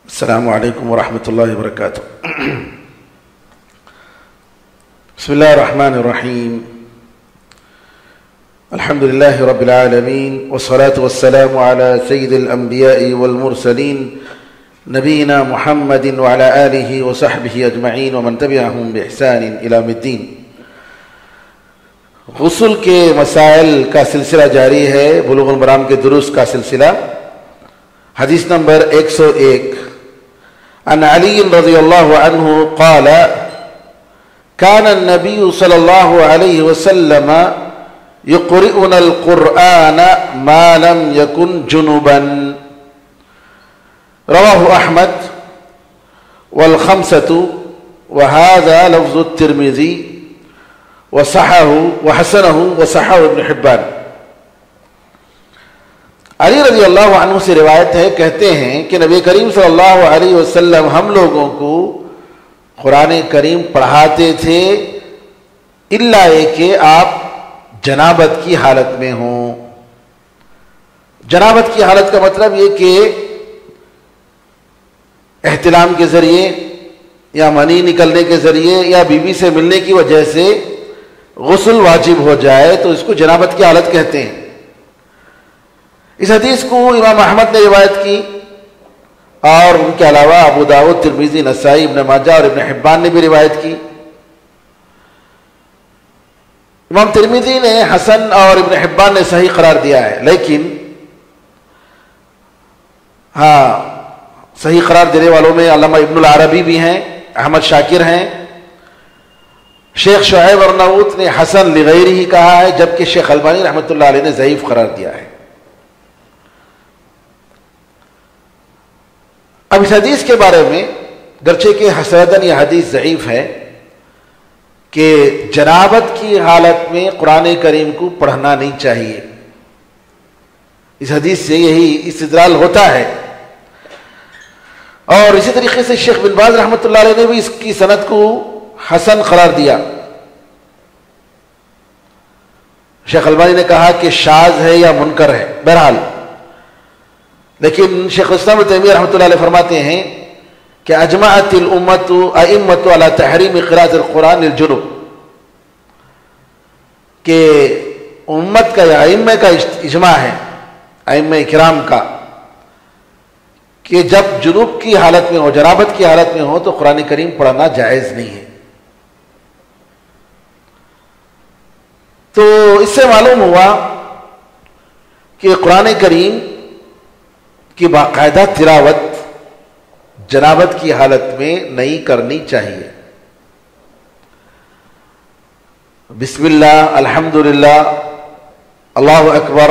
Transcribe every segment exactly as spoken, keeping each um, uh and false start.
السلام علیکم ورحمۃ اللہ وبرکاتہ۔ بسم اللہ الرحمن الرحیم، الحمد للہ رب العالمین، والصلاة والسلام على سید الانبیاء والمرسلین نبینا محمد وعلى آلہ وصحبہ اجمعین ومن تبعہم بإحسان الی یوم الدین۔ غسل کے مسائل کا سلسلہ جاری ہے، بلوغ المرام کے دروس کا سلسلہ۔ حدیث نمبر ایک سو ایک، عن علی رضی اللہ عنہ قال كان النبي صلی اللہ علیہ وسلم يقرئنا القرآن ما لم يكن جنبا، رواہ احمد والخمسة وهذا لفظ الترمذی وصححه وحسنه وصححه ابن حبان۔ علی رضی اللہ عنہ سے روایت ہے، کہتے ہیں کہ نبی کریم صلی اللہ علیہ وسلم ہم لوگوں کو قرآن کریم پڑھاتے تھے الا یہ کہ آپ جنابت کی حالت میں ہوں۔ جنابت کی حالت کا مطلب یہ کہ احتلام کے ذریعے یا منی نکلنے کے ذریعے یا بیوی سے ملنے کی وجہ سے غسل واجب ہو جائے تو اس کو جنابت کی حالت کہتے ہیں۔ اس حدیث کو امام احمد نے روایت کی اور ان کے علاوہ ابو داؤد، ترمذی، نسائی، ابن ماجہ اور ابن حبان نے بھی روایت کی۔ امام ترمذی نے حسن اور ابن حبان نے صحیح قرار دیا ہے، لیکن ہاں صحیح قرار دینے والوں میں علامہ ابن العربی بھی ہیں، احمد شاکر ہیں، شیخ شعیب ارناؤوط نے حسن لغیرہ ہی کہا ہے، جبکہ شیخ البانی رحمۃ اللہ علیہ نے ضعیف قرار دیا ہے۔ اب اس حدیث کے بارے میں گرچہ کہ حسناً یہ حدیث ضعیف ہے کہ جنابت کی حالت میں قرآن کریم کو پڑھنا نہیں چاہیے، اس حدیث سے یہی استدلال ہوتا ہے۔ اور اسی طریقے سے شیخ بن باز رحمۃ اللہ علیہ نے بھی اس کی سند کو حسن قرار دیا۔ شیخ البانی نے کہا کہ شاذ ہے یا منکر ہے، بہرحال لیکن شیخ الاسلام ابن تیمیہ رحمۃ اللہ علیہ فرماتے ہیں کہ اجمعت الامت ائمۃ علی تحریم قراءۃ القرآن للجنب، کہ امت کا یا ائمہ کا اجماع ہے، ائمہ کرام کا، کہ جب جنوب کی حالت میں ہو، جنابت کی حالت میں ہو تو قرآن کریم پڑھنا جائز نہیں ہے۔ تو اس سے معلوم ہوا کہ قرآن کریم کی باقاعدہ تلاوت جنابت کی حالت میں نہیں کرنی چاہیے۔ بسم اللہ، الحمدللہ، اللہ اکبر،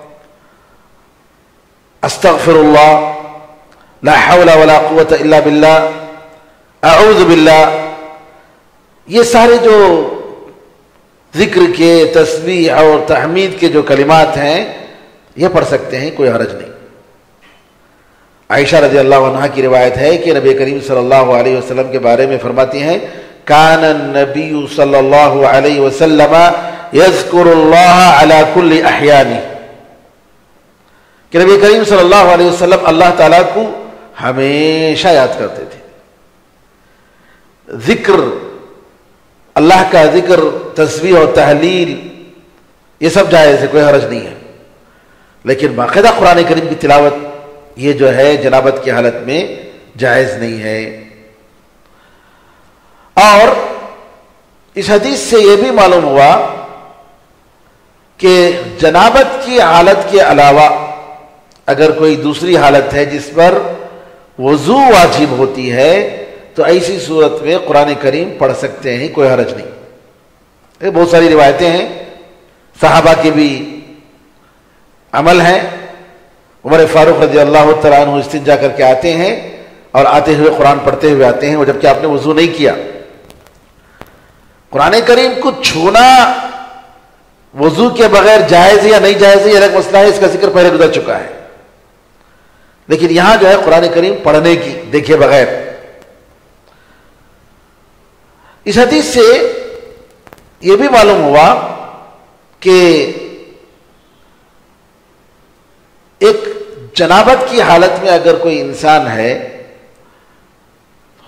استغفر اللہ، لا حول ولا قوت الا باللہ، اعوذ باللہ، یہ سارے جو ذکر کے، تسبیح اور تحمید کے جو کلمات ہیں یہ پڑھ سکتے ہیں، کوئی حرج نہیں۔ عائشہ رضی اللہ عنہا کی روایت ہے کہ نبی کریم صلی اللہ علیہ وسلم کے بارے میں فرماتی ہیں کان النبی صلی اللہ علیہ وسلم یذکر اللہ علی کل احیانہ، کہ نبی کریم صلی اللہ علیہ وسلم اللہ تعالیٰ کو ہمیشہ یاد کرتے تھے۔ ذکر، اللہ کا ذکر، تسبیح اور تحلیل، یہ سب جائز ہے، کوئی حرج نہیں ہے، لیکن باقاعدہ قرآن کریم کی تلاوت یہ جو ہے جنابت کی حالت میں جائز نہیں ہے۔ اور اس حدیث سے یہ بھی معلوم ہوا کہ جنابت کی حالت کے علاوہ اگر کوئی دوسری حالت ہے جس پر وضو واجب ہوتی ہے تو ایسی صورت میں قرآن کریم پڑھ سکتے ہیں، کوئی حرج نہیں۔ یہ بہت ساری روایتیں ہیں، صحابہ کے بھی عمل ہیں۔ عمر فاروق رضی اللہ تعالیٰ عنہ استنجا کر کے آتے ہیں اور آتے ہوئے قرآن پڑھتے ہوئے آتے ہیں، وہ جبکہ آپ نے وضو نہیں کیا۔ قرآن کریم کو چھونا وضو کے بغیر جائز ہے یا نہیں جائز ہے یہ الگ مسئلہ ہے، اس کا ذکر پہلے گزر چکا ہے، لیکن یہاں جو ہے قرآن کریم پڑھنے کی دیکھے بغیر۔ اس حدیث سے یہ بھی معلوم ہوا کہ ایک جنابت کی حالت میں اگر کوئی انسان ہے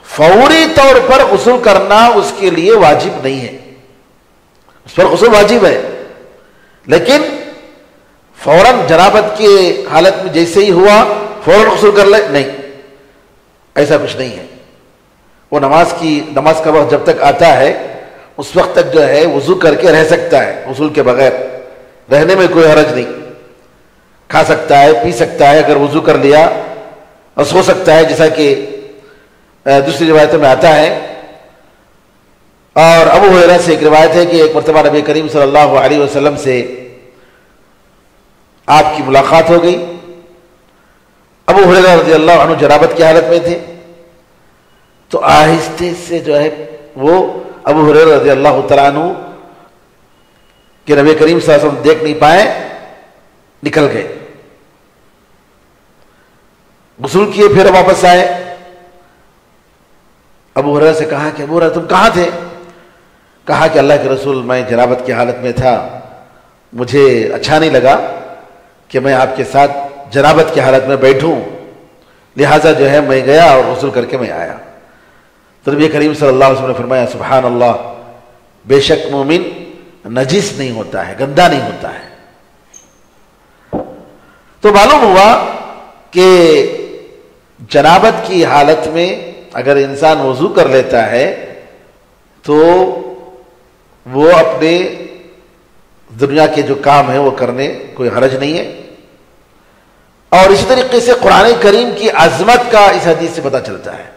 فوری طور پر غسل کرنا اس کے لیے واجب نہیں ہے، اس پر غسل واجب ہے، لیکن فوراً جنابت کی حالت میں جیسے ہی ہوا فوراً غسل کر لے، نہیں، ایسا کچھ نہیں ہے۔ وہ نماز کی نماز کا وقت جب تک آتا ہے اس وقت تک جو ہے وضو کر کے رہ سکتا ہے، غسل کے بغیر رہنے میں کوئی حرج نہیں، کھا سکتا ہے، پی سکتا ہے اگر وضو کر لیا، اور سو سکتا ہے جیسا کہ دوسری روایتوں میں آتا ہے۔ اور ابو ہریرہ سے ایک روایت ہے کہ ایک مرتبہ نبی کریم صلی اللہ علیہ وسلم سے آپ کی ملاقات ہو گئی۔ ابو ہریرہ رضی اللہ عنہ جنابت کی حالت میں تھے، تو آہستہ سے جو ہے وہ ابو ہریرہ رضی اللہ تعالیٰ عنہ کہ نبی کریم صلی اللہ علیہ وسلم دیکھ نہیں پائے، نکل گئے، غسل کیے، پھر واپس آئے۔ ابو ہریرہ سے کہا کہ ابو ہریرہ تم کہاں تھے؟ کہا کہ اللہ کے رسول میں جنابت کی حالت میں تھا، مجھے اچھا نہیں لگا کہ میں آپ کے ساتھ جنابت کی حالت میں بیٹھوں، لہٰذا جو ہے میں گیا اور غسل کر کے میں آیا۔ تو نبی کریم صلی اللہ علیہ وسلم نے فرمایا سبحان اللہ، بے شک مومن نجس نہیں ہوتا ہے، گندا نہیں ہوتا ہے۔ تو معلوم ہوا کہ جنابت کی حالت میں اگر انسان وضو کر لیتا ہے تو وہ اپنے دنیا کے جو کام ہیں وہ کرنے کوئی حرج نہیں ہے۔ اور اسی طریقے سے قرآن کریم کی عظمت کا اس حدیث سے پتہ چلتا ہے،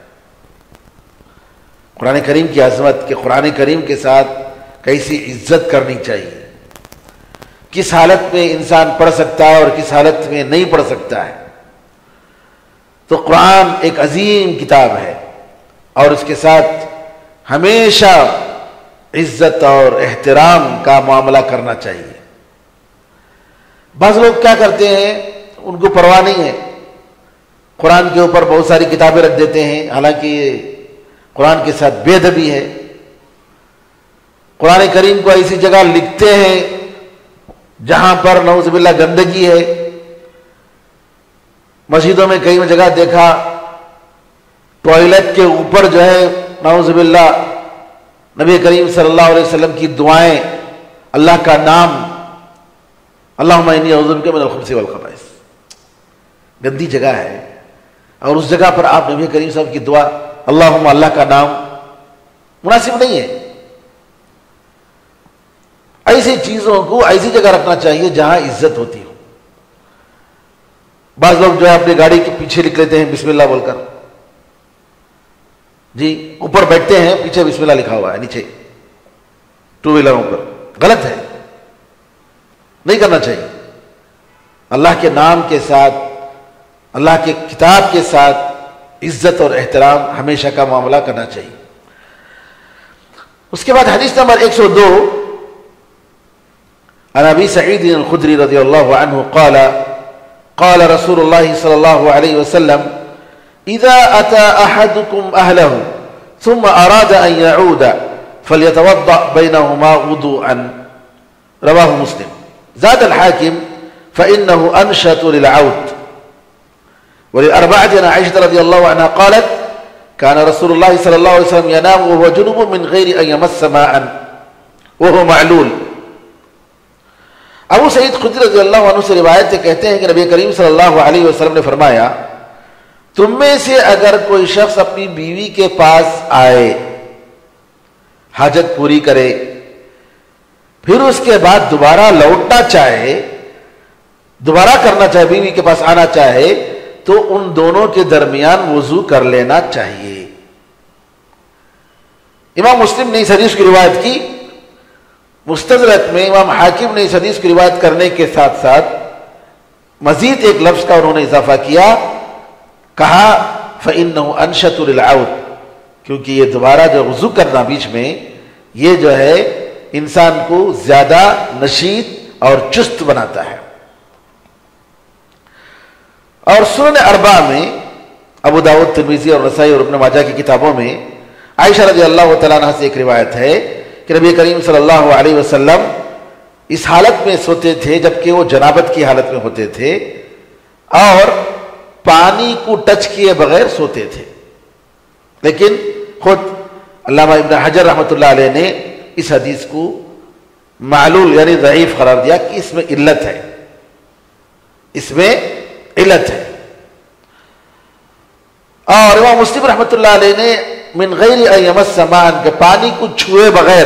قرآن کریم کی عظمت، کہ قرآن کریم کے ساتھ کیسی عزت کرنی چاہیے، کس حالت میں انسان پڑھ سکتا ہے اور کس حالت میں نہیں پڑھ سکتا ہے۔ تو قرآن ایک عظیم کتاب ہے اور اس کے ساتھ ہمیشہ عزت اور احترام کا معاملہ کرنا چاہیے۔ بعض لوگ کیا کرتے ہیں، ان کو پرواہ نہیں ہے، قرآن کے اوپر بہت ساری کتابیں رکھ دیتے ہیں، حالانکہ یہ قرآن کے ساتھ بے ادبی ہے۔ قرآن کریم کو ایسی جگہ لکھتے ہیں جہاں پر نعوذ باللہ گندگی ہے۔ مسجدوں میں کئی جگہ دیکھا ٹوائلٹ کے اوپر جو ہے نعوذ باللہ نبی کریم صلی اللہ علیہ وسلم کی دعائیں، اللہ کا نام، اللہم انی اعوذ بک من الخبث والخبائث، گندی جگہ ہے، اور اس جگہ پر آپ نبی کریم صلی اللہ علیہ وسلم کی دعا، اللہم، اللہ کا نام، مناسب نہیں ہے۔ ایسی چیزوں کو ایسی جگہ رکھنا چاہیے جہاں عزت ہوتی ہو۔ بعض لوگ جو ہے اپنی گاڑی کے پیچھے لکھ لیتے ہیں بسم اللہ بول کر، جی اوپر بیٹھتے ہیں پیچھے بسم اللہ لکھا ہوا ہے نیچے ٹو ویلروں پر، غلط ہے، نہیں کرنا چاہیے۔ اللہ کے نام کے ساتھ، اللہ کے کتاب کے ساتھ عزت اور احترام ہمیشہ کا معاملہ کرنا چاہیے۔ اس کے بعد حدیث نمبر ایک سو دو، عن ابی سعید الخدری رضی اللہ عنہ قال قال رسول اللہ صلی اللہ علیہ وسلم اذا اتى احدكم اهله ثم اراد ان يعود فليتوضا بينهما وضوءا، رواه مسلم۔ زاد الحاكم فانه انشط للعود۔ وللأربعة عن عائشة رضي الله عنها قالت كان رسول الله صلى الله عليه وسلم ينام وهو جنوب من غير أن يمس ماء وهو معلول۔ ابو سعید خدری رضی اللہ عنہ سے روایت سے کہتے ہیں کہ نبی کریم صلی اللہ علیہ وسلم نے فرمایا تم میں سے اگر کوئی شخص اپنی بیوی کے پاس آئے، حاجت پوری کرے، پھر اس کے بعد دوبارہ لوٹنا چاہے، دوبارہ کرنا چاہے، بیوی کے پاس آنا چاہے، تو ان دونوں کے درمیان وضو کر لینا چاہیے۔ امام مسلم نے اس حدیث کی روایت کی، مستدرک میں امام حاکم نے اس حدیث کی روایت کرنے کے ساتھ ساتھ مزید ایک لفظ کا انہوں نے اضافہ کیا، کہا فَإِنَّهُ أَنشَطُ لِلْعَوْدِ، کیونکہ یہ دوبارہ جو وضو کرنا بیچ میں، یہ جو ہے انسان کو زیادہ نشیط اور چست بناتا ہے۔ اور سنن اربعہ میں، ابو داؤد، ترمذی اور نسائی اور ابن ماجہ کی کتابوں میں عائشہ رضی اللہ تعالیٰ عنہ سے ایک روایت ہے کہ نبی کریم صلی اللہ علیہ وسلم اس حالت میں سوتے تھے جبکہ وہ جنابت کی حالت میں ہوتے تھے، اور پانی کو ٹچ کیے بغیر سوتے تھے، لیکن خود علامہ ابن حجر رحمۃ اللہ علیہ نے اس حدیث کو معلول یعنی ضعیف قرار دیا کہ اس میں علت ہے، اس میں علت ہے۔ اور امام مسلم رحمۃ اللہ علیہ نے من غیر ان یمس ماء، کہ پانی کو چھوئے بغیر،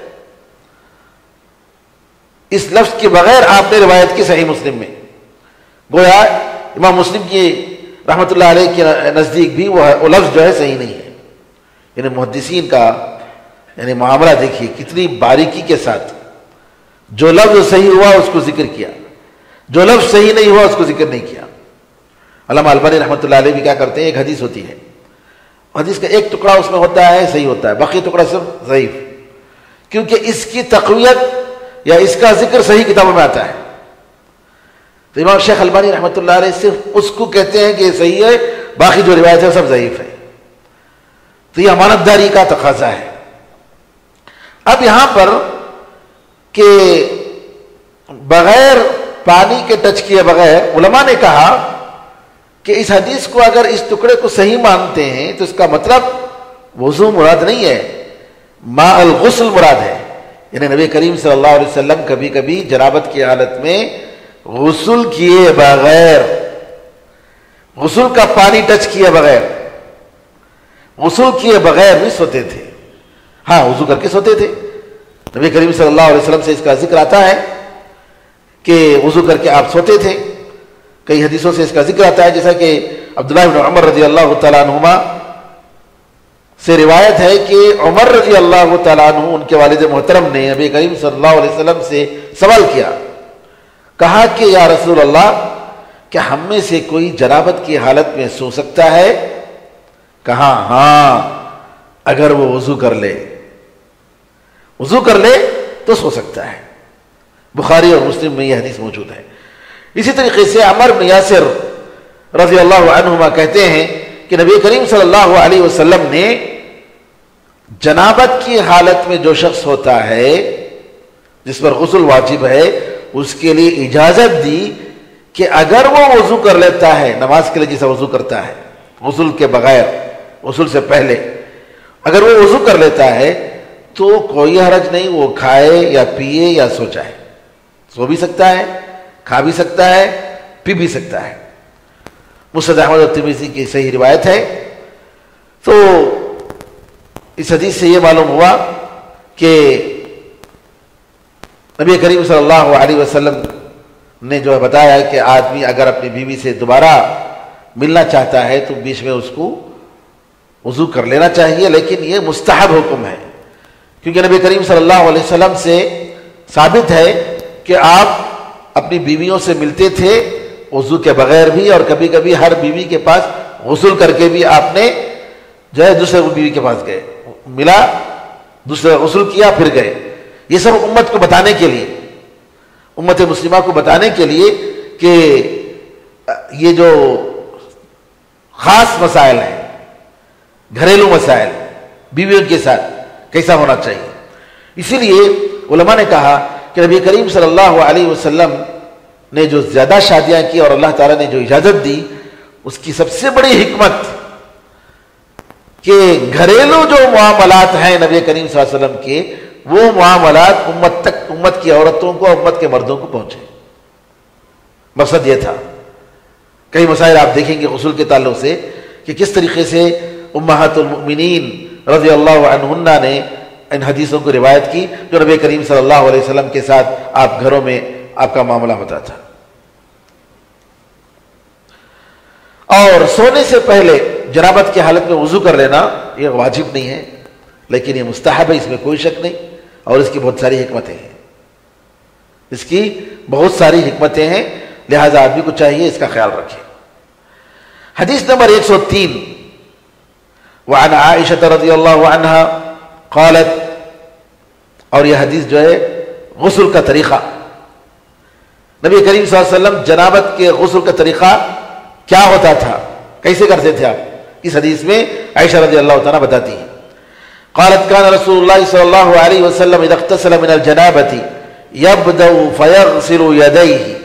اس لفظ کے بغیر آپ نے روایت کی صحیح مسلم میں، گویا امام مسلم کی رحمۃ اللہ علیہ کے نزدیک بھی وہ لفظ جو ہے صحیح نہیں ہے۔ یعنی محدثین کا یعنی معاملہ دیکھیے کتنی باریکی کے ساتھ، جو لفظ صحیح ہوا اس کو ذکر کیا، جو لفظ صحیح نہیں ہوا اس کو ذکر نہیں کیا۔ علامہ البانی رحمۃ اللہ علیہ بھی کیا کرتے ہیں، ایک حدیث ہوتی ہے، حدیث کا ایک ٹکڑا اس میں ہوتا ہے صحیح ہوتا ہے، باقی ٹکڑا صرف ضعیف، کیونکہ اس کی تقویت یا اس کا ذکر صحیح کتابوں میں آتا ہے۔ تو امام شیخ البانی رحمۃ اللہ علیہ صرف اس کو کہتے ہیں کہ یہ صحیح ہے، باقی جو روایت ہے سب ضعیف ہے۔ تو یہ امانت داری کا تقاضا ہے۔ اب یہاں پر کہ بغیر پانی کے ٹچ کیے بغیر، علماء نے کہا کہ اس حدیث کو اگر اس ٹکڑے کو صحیح مانتے ہیں تو اس کا مطلب وضو مراد نہیں ہے، ماء الغسل مراد ہے۔ یعنی نبی کریم صلی اللہ علیہ وسلم کبھی کبھی جنابت کی حالت میں غسل کیے بغیر، غسل کا پانی ٹچ کیے بغیر، غسل کیے بغیر بھی سوتے تھے۔ ہاں وضو کر کے سوتے تھے، نبی کریم صلی اللہ علیہ وسلم سے اس کا ذکر آتا ہے کہ وضو کر کے آپ سوتے تھے۔ کئی حدیثوں سے اس کا ذکر آتا ہے، جیسا کہ عبداللہ بن عمر رضی اللہ تعالیٰ عنہما سے روایت ہے کہ عمر رضی اللہ تعالیٰ عنہ ان کے والد محترم نے نبی کریم صلی اللہ علیہ وسلم سے سوال کیا، کہا کہ یا رسول اللہ کیا ہم میں سے کوئی جنابت کی حالت میں سو سکتا ہے؟ کہا ہاں اگر وہ وضو کر لے، وضو کر لے تو سو سکتا ہے۔ بخاری اور مسلم میں یہ حدیث موجود ہے۔ اسی طریقے سے عمر بن یاسر رضی اللہ عنہما کہتے ہیں کہ نبی کریم صلی اللہ علیہ وسلم نے جنابت کی حالت میں جو شخص ہوتا ہے جس پر غسل واجب ہے اس کے لیے اجازت دی کہ اگر وہ وضو کر لیتا ہے، نماز کے لیے جیسا وضو کرتا ہے غسل کے بغیر، غسل سے پہلے اگر وہ وضو کر لیتا ہے تو کوئی حرج نہیں، وہ کھائے یا پیے یا سو جائے، سو بھی سکتا ہے، کھا بھی سکتا ہے، پی بھی سکتا ہے۔ مسند احمد اور ترمذی کی صحیح روایت ہے۔ تو اس حدیث سے یہ معلوم ہوا کہ نبی کریم صلی اللہ علیہ وسلم نے جو بتایا کہ آدمی اگر اپنی بیوی سے دوبارہ ملنا چاہتا ہے تو بیچ میں اس کو وضو کر لینا چاہیے، لیکن یہ مستحب حکم ہے، کیونکہ نبی کریم صلی اللہ علیہ وسلم سے ثابت ہے کہ آپ اپنی بیویوں سے ملتے تھے وضو کے بغیر بھی، اور کبھی کبھی ہر بیوی کے پاس غسل کر کے بھی آپ نے جو ہے دوسرے بیوی کے پاس گئے، ملا، دوسرے غسل کیا، پھر گئے۔ یہ سب امت کو بتانے کے لیے، امت مسلمہ کو بتانے کے لیے کہ یہ جو خاص مسائل ہیں، گھریلو مسائل، بیویوں کے ساتھ کیسا ہونا چاہیے، اسی لیے علماء نے کہا کہ نبی کریم صلی اللہ علیہ وسلم نے جو زیادہ شادیاں کی اور اللہ تعالیٰ نے جو اجازت دی، اس کی سب سے بڑی حکمت کہ گھریلو جو معاملات ہیں نبی کریم صلی اللہ علیہ وسلم کے، وہ معاملات امت تک، امت کی عورتوں کو، امت کے مردوں کو پہنچے۔ مقصد یہ تھا۔ کئی مسائل آپ دیکھیں گے غسل کے تعلق سے کہ کس طریقے سے امہات المؤمنین رضی اللہ عنہن نے ان حدیثوں کو روایت کی جو نبی کریم صلی اللہ علیہ وسلم کے ساتھ آپ گھروں میں آپ کا معاملہ ہوتا تھا۔ اور سونے سے پہلے جنابت کی حالت میں وضو کر لینا یہ واجب نہیں ہے، لیکن یہ مستحب ہے، اس میں کوئی شک نہیں، اور اس کی بہت ساری حکمتیں ہیں، اس کی بہت ساری حکمتیں ہیں، لہذا آدمی کو چاہیے اس کا خیال رکھے۔ حدیث نمبر ایک سو تین، وعن عائشہ رضی اللہ عنہا قالت، اور یہ حدیث جو ہے غسل کا طریقہ، نبی کریم صلی اللہ علیہ وسلم جنابت کے غسل کا طریقہ کیا ہوتا تھا، کیسے کرتے تھے آپ، اس حدیث میں عائشہ رضی اللہ تعالیٰ بتاتی ہیں۔ قالت كان رسول الله صلى الله عليه وسلم اذا اغتسل من الجنابة يبدأ فيغسل يديه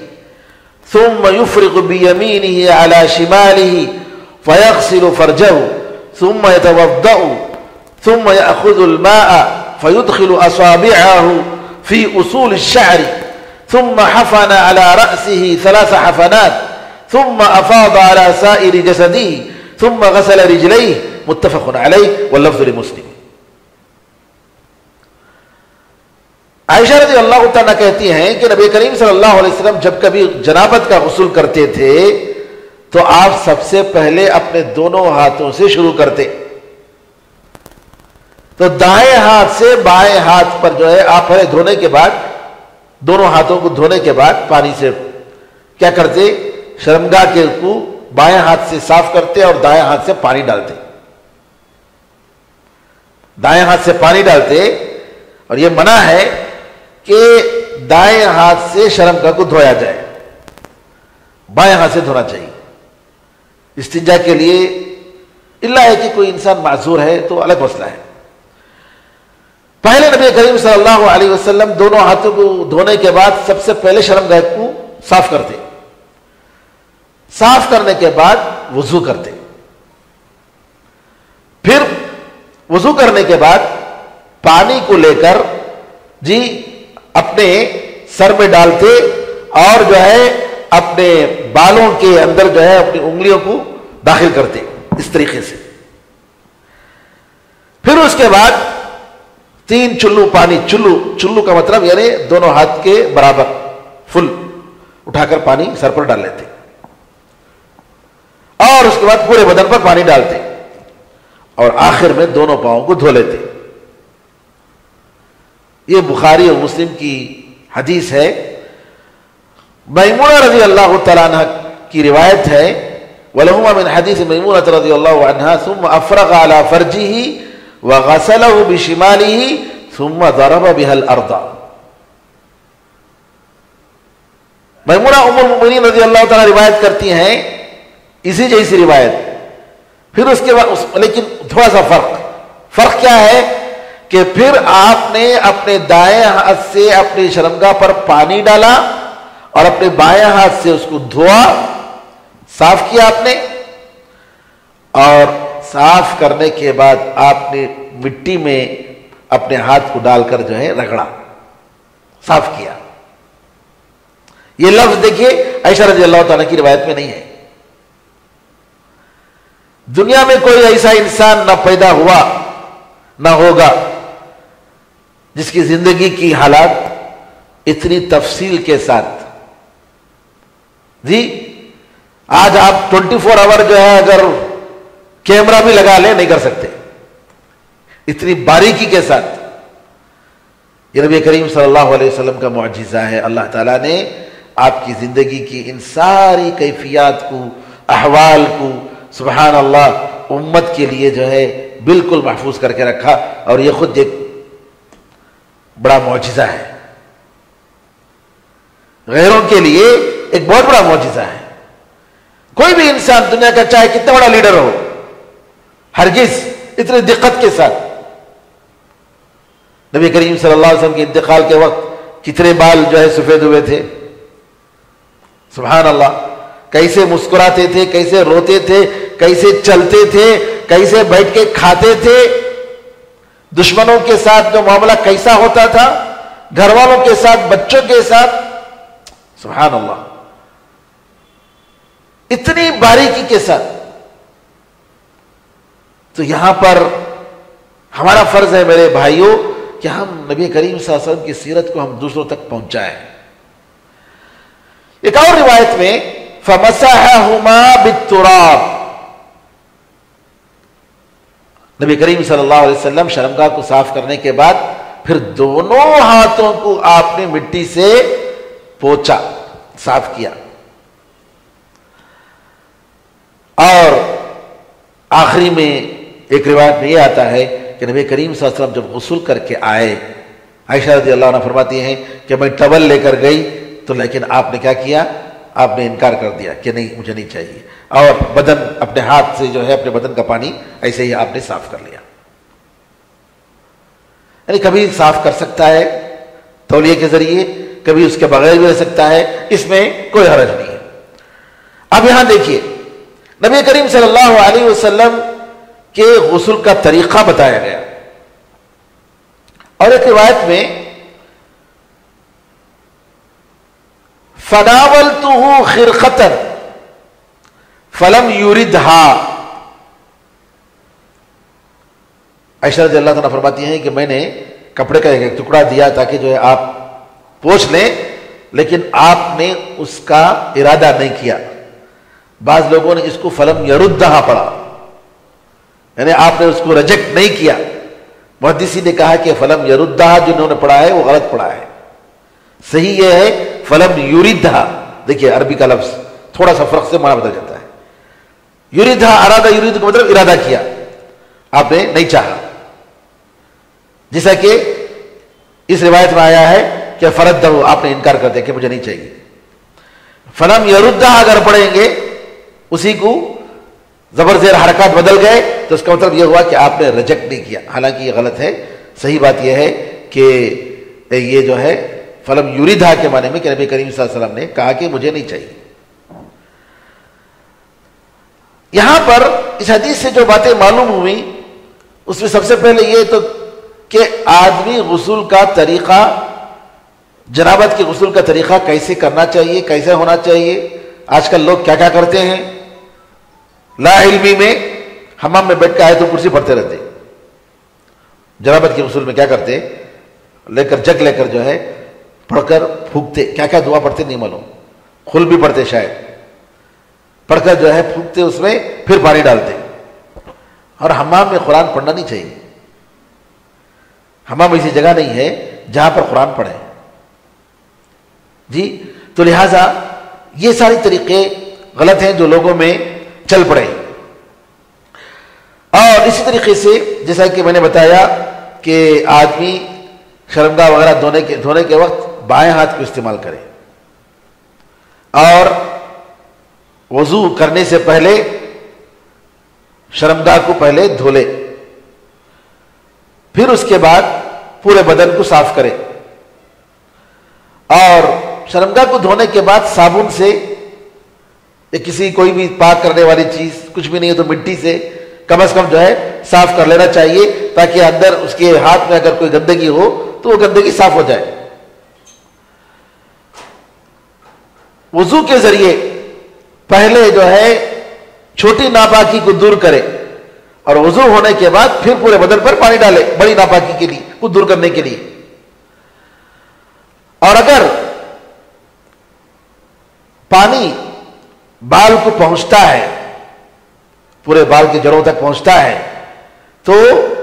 ثم يفرغ بيمينه على شماله فيغسل فرجه ثم يتوضأ ثم يأخذ الماء فيدخل أصابعه في أصول الشعر ثم حفن على رأسه ثلاث حفنات ثم أفاض على سائر جسده ثم غسل رجليه متفق عليه واللفظ لمسلم. عائشہ رضی اللہ تعالیٰ کہتی ہیں کہ نبی کریم صلی اللہ علیہ وسلم جب کبھی جنابت کا غسل کرتے تھے تو آپ سب سے پہلے اپنے دونوں ہاتھوں سے شروع کرتے. تو دائیں ہاتھ سے بائیں ہاتھ پر جو ہے آپ پہلے دھونے کے بعد دونوں ہاتھوں کو دھونے کے بعد پانی سے کیا کرتے؟ شرمگاہ کے کو بائیں ہاتھ سے صاف کرتے اور دائیں ہاتھ سے پانی ڈالتے. دائیں ہاتھ سے پانی ڈالتے اور یہ منع ہے کہ دائیں ہاتھ سے شرمگاہ کو دھویا جائے، بائیں ہاتھ سے دھونا چاہیے استنجا کے لیے، الا ہے کہ کوئی انسان معذور ہے تو الگ مسئلہ ہے. پہلے نبی کریم صلی اللہ علیہ وسلم دونوں ہاتھوں کو دھونے کے بعد سب سے پہلے شرمگاہ کو صاف کرتے، صاف کرنے کے بعد وضو کرتے، پھر وضو کرنے کے بعد پانی کو لے کر جی اپنے سر میں ڈالتے اور جو ہے اپنے بالوں کے اندر جو ہے اپنی انگلیوں کو داخل کرتے اس طریقے سے. پھر اس کے بعد تین چلو پانی، چلو چلو کا مطلب یعنی دونوں ہاتھ کے برابر فل اٹھا کر پانی سر پر ڈال لیتے اور اس کے بعد پورے بدن پر پانی ڈالتے اور آخر میں دونوں پاؤں کو دھو لیتے. یہ بخاری اور مسلم کی حدیث ہے. میمونہ رضی اللہ تعالیٰ عنہ کی روایت ہے، وَلَهُمَا مِنْ حَدِيثِ میمونہ رضی اللہ عنہا ثُمَّ أَفْرَغَ عَلَى فَرْجِهِ وَغَسَلَهُ بِشِمَالِهِ ثُمَّ ضَرَبَ بِهَا الْأَرْضَ. میمونہ ام المؤمنین رضی اللہ تعالیٰ روایت کرتی ہیں اسی جیسی روایت. پھر اس کے بعد لیکن تھوڑا سا فرق فرق کیا ہے کہ پھر آپ نے اپنے دائیں ہاتھ سے اپنی شرمگاہ پر پانی ڈالا اور اپنے بائیں ہاتھ سے اس کو دھویا، صاف کیا آپ نے، اور صاف کرنے کے بعد آپ نے مٹی میں اپنے ہاتھ کو ڈال کر جو ہے رگڑا، صاف کیا. یہ لفظ دیکھیے عائشہ رضی اللہ تعالیٰ کی روایت میں نہیں ہے. دنیا میں کوئی ایسا انسان نہ پیدا ہوا نہ ہوگا جس کی زندگی کی حالات اتنی تفصیل کے ساتھ جی آج آپ ٹوینٹی فور آور جو ہے اگر کیمرہ بھی لگا لیں نہیں کر سکتے، اتنی باریکی کے ساتھ. یہ نبی کریم صلی اللہ علیہ وسلم کا معجزہ ہے. اللہ تعالیٰ نے آپ کی زندگی کی ان ساری کیفیات کو، احوال کو سبحان اللہ امت کے لیے جو ہے بالکل محفوظ کر کے رکھا، اور یہ خود ایک بڑا معجزہ ہے، غیروں کے لیے ایک بہت بڑا معجزہ ہے. کوئی بھی انسان دنیا کا چاہے کتنا بڑا لیڈر ہو، ہرگز اتنی دقت کے ساتھ نبی کریم صلی اللہ علیہ وسلم کے انتقال کے وقت کتنے بال جو ہے سفید ہوئے تھے، سبحان اللہ، کیسے مسکراتے تھے، کیسے روتے تھے، کیسے چلتے تھے، کیسے بیٹھ کے کھاتے تھے، دشمنوں کے ساتھ جو معاملہ کیسا ہوتا تھا، گھر والوں کے ساتھ، بچوں کے ساتھ، سبحان اللہ، اتنی باریکی کے ساتھ. تو یہاں پر ہمارا فرض ہے میرے بھائیوں کہ ہم نبی کریم صلی اللہ علیہ وسلم کی سیرت کو ہم دوسروں تک پہنچائیں. ایک اور روایت میں فَمَسَحَهُمَا بِالتُّرَابِ، نبی کریم صلی اللہ علیہ وسلم شرمگاہ کو صاف کرنے کے بعد پھر دونوں ہاتھوں کو آپ نے مٹی سے پوچھا، صاف کیا. اور آخری میں ایک روایت میں یہ آتا ہے کہ نبی کریم صلی اللہ علیہ وسلم جب غسل کر کے آئے، عائشہ رضی اللہ عنہ فرماتی ہیں کہ میں ٹاول لے کر گئی تو لیکن آپ نے کیا کیا، آپ نے انکار کر دیا کہ نہیں مجھے نہیں چاہیے، اور بدن اپنے ہاتھ سے جو ہے اپنے بدن کا پانی ایسے ہی آپ نے صاف کر لیا. یعنی کبھی صاف کر سکتا ہے تولیے کے ذریعے، کبھی اس کے بغیر بھی رہ سکتا ہے، اس میں کوئی حرج نہیں ہے. اب یہاں دیکھیے نبی کریم صلی اللہ علیہ وسلم کہ غسل کا طریقہ بتایا گیا. اور ایک روایت میں فناولتہ خرقۃ فلم یردھا. عائشہ رضی اللہ تعالیٰ فرماتی ہیں کہ میں نے کپڑے کا ایک ٹکڑا دیا تاکہ جو ہے آپ پوچھ لیں، لیکن آپ نے اس کا ارادہ نہیں کیا. بعض لوگوں نے اس کو فلم یردھا پڑھا، یعنی آپ نے اس کو ریجیکٹ نہیں کیا. محدثی نے کہا کہ فلم یردھا جنہوں نے پڑھا ہے وہ غلط پڑھا ہے. صحیح یہ ہے فلم یردھا. دیکھیے عربی کا لفظ تھوڑا سا فرق سے معنی بدل جاتا ہے. یردھا ارادہ، یرید کا مطلب ارادہ کیا، آپ نے نہیں چاہا. جیسا کہ اس روایت میں آیا ہے کہ فرد دو، آپ نے انکار کر دیا کہ مجھے نہیں چاہیے. فلم یردھا اگر پڑھیں گے اسی کو زبر زیر حرکات بدل گئے تو اس کا مطلب یہ ہوا کہ آپ نے ریجیکٹ نہیں کیا، حالانکہ یہ غلط ہے. صحیح بات یہ ہے کہ یہ جو ہے فلم یردھا کے معنی میں کہ نبی کریم صلی اللہ علیہ وسلم نے کہا کہ مجھے نہیں چاہیے. یہاں پر اس حدیث سے جو باتیں معلوم ہوئی اس میں سب سے پہلے یہ تو کہ آدمی غسل کا طریقہ، جنابت کے غسل کا طریقہ کیسے کرنا چاہیے، کیسے ہونا چاہیے. آج کل لوگ کیا کیا کرتے ہیں، لا علمی میں حمام میں بیٹھ کے آیت الکرسی پڑھتے رہتے. جنابت کے غسل میں کیا کرتے، لے کر جگ لے کر جو ہے پڑھ کر پھونکتے، کیا کیا دعا پڑھتے نہیں معلوم، خل بھی پڑھتے شاید، پڑھ کر جو ہے پھونکتے اس میں، پھر پانی ڈالتے. اور حمام میں قرآن پڑھنا نہیں چاہیے. حمام ایسی جگہ نہیں ہے جہاں پر قرآن پڑھیں جی. تو لہٰذا یہ سارے طریقے غلط ہیں جو لوگوں میں چل پڑے. اور اسی طریقے سے جیسا کہ میں نے بتایا کہ آدمی شرمگاہ وغیرہ دھونے کے دھونے کے وقت بائیں ہاتھ کو استعمال کرے، اور وضو کرنے سے پہلے شرمگاہ کو پہلے دھو لے، پھر اس کے بعد پورے بدن کو صاف کرے. اور شرمگاہ کو دھونے کے بعد صابن سے یا کسی کوئی بھی پاک کرنے والی چیز، کچھ بھی نہیں ہے تو مٹی سے کم از کم جو ہے صاف کر لینا چاہیے، تاکہ اندر اس کے ہاتھ میں اگر کوئی گندگی ہو تو وہ گندگی صاف ہو جائے. وضو کے ذریعے پہلے جو ہے چھوٹی ناپاکی کو دور کرے، اور وضو ہونے کے بعد پھر پورے بدن پر پانی ڈالے بڑی ناپاکی کے لیے، کو دور کرنے کے لیے. اور اگر پانی بال کو پہنچتا ہے، پورے بال کے جڑوں تک پہنچتا ہے، تو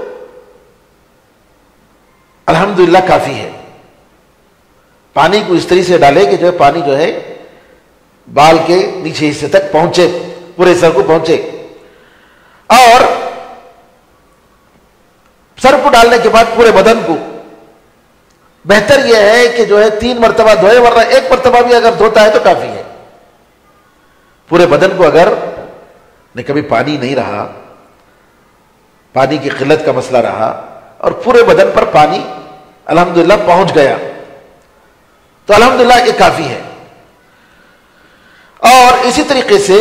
الحمدللہ کافی ہے. پانی کو اس طرح سے ڈالے کہ جو ہے پانی جو ہے بال کے نیچے حصے تک پہنچے، پورے سر کو پہنچے. اور سر کو ڈالنے کے بعد پورے بدن کو بہتر یہ ہے کہ جو ہے تین مرتبہ دھوئے، ورنہ ایک مرتبہ بھی اگر دھوتا ہے تو کافی ہے. پورے بدن کو اگر نے کبھی پانی نہیں رہا، پانی کی قلت کا مسئلہ رہا، اور پورے بدن پر پانی الحمدللہ پہنچ گیا تو الحمدللہ یہ کافی ہے. اور اسی طریقے سے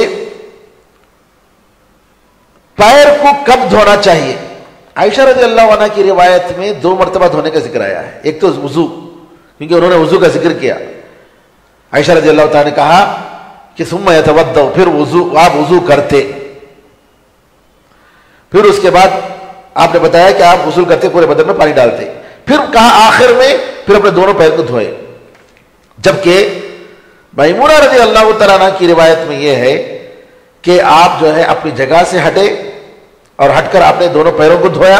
پیر کو کب دھونا چاہیے. عائشہ رضی اللہ عنہ کی روایت میں دو مرتبہ دھونے کا ذکر آیا ہے. ایک تو وضو، کیونکہ انہوں نے وضو کا ذکر کیا. عائشہ رضی اللہ تعالیٰ نے کہا کہ ثم یتوضأ، پھر وضو آپ وضو کرتے، پھر اس کے بعد آپ نے بتایا کہ آپ غسل کرتے، پورے بدن میں پانی ڈالتے، پھر کہا آخر میں پھر اپنے دونوں پیر کو دھوئے. جبکہ میمونہ رضی اللہ تعالیٰ عنہ کی روایت میں یہ ہے کہ آپ جو ہے اپنی جگہ سے ہٹے اور ہٹ کر آپ نے دونوں پیروں کو دھویا